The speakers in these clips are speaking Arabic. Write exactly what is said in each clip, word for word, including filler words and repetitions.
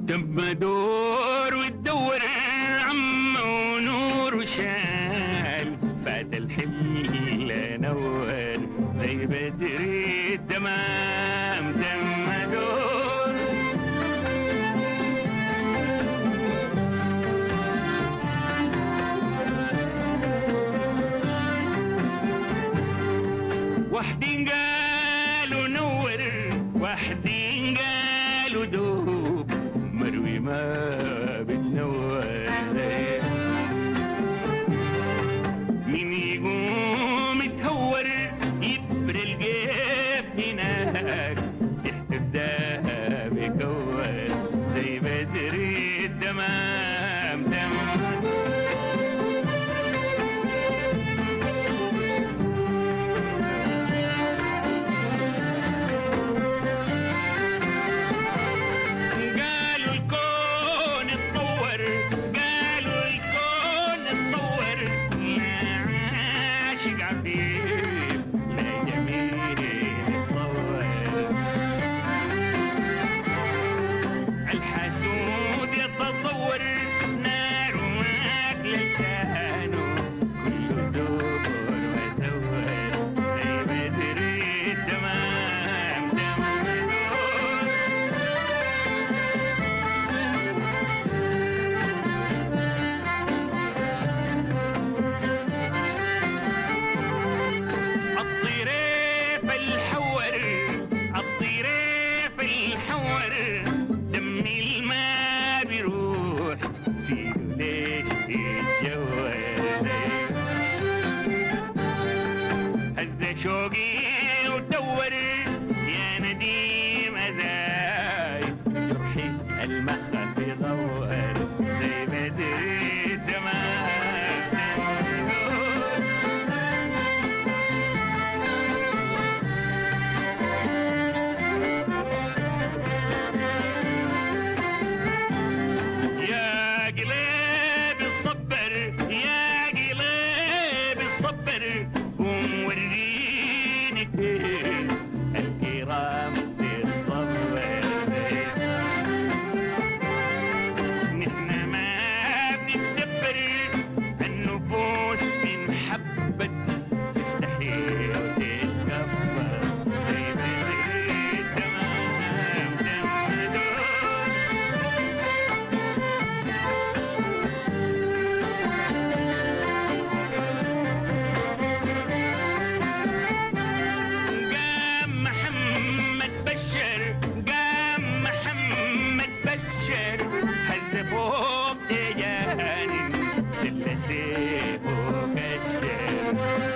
تم دور وتدور عم ونور وشال فات الحل نور زي بدر التمام تم دور واحدين قالوا نور واحدين قالوا دوب مروي ما بتنور مين يقوم يتهور يبري الجيب هناك تحت الدهب يكور زي بدر التمام تمام شوقي ودور يا نديم أذاي جرحي المخ في ضوء زي بدر التمام يا قلبي الصبر يا قلبي الصبر قوم وريني الكرام في الصبر نحنا ما بنتدبر النفوس من حبة تستحيل تتكبر زي بدر التمام تم دور فوق تجاني سلة سيف وكشر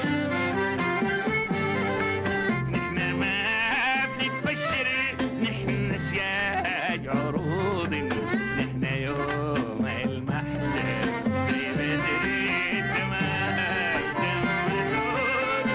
نحنا ما بنتبشر نحنا سياج عروض نحنا يوم المحشر زي بدر التمام تم دور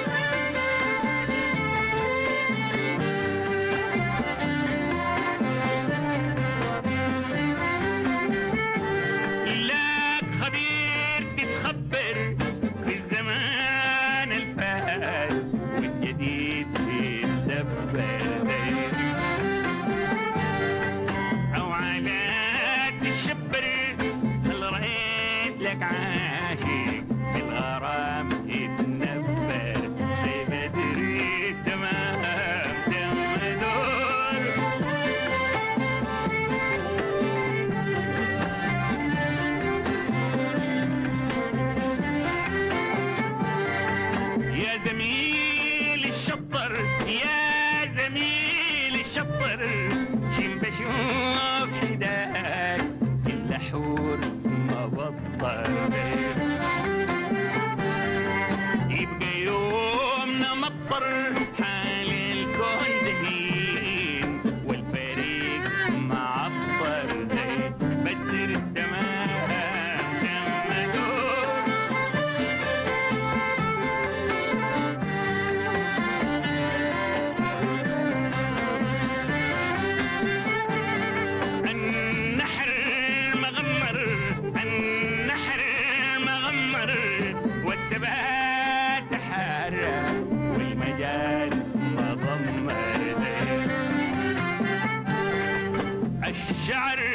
أو على تشبر هل رأيت لك عاشق بالغرام يتنبر زي بدر التمام تم دور يا زميل الشطر يا زميل الشطر شم بشوف حداك اللحور ما بطل يبقى يومنا مطر حال الكون دهين والفريق معطر زي بدر التمام تم دور النحر مغمر النحر مغمر والثبات حارة والمجال مضمر الشعر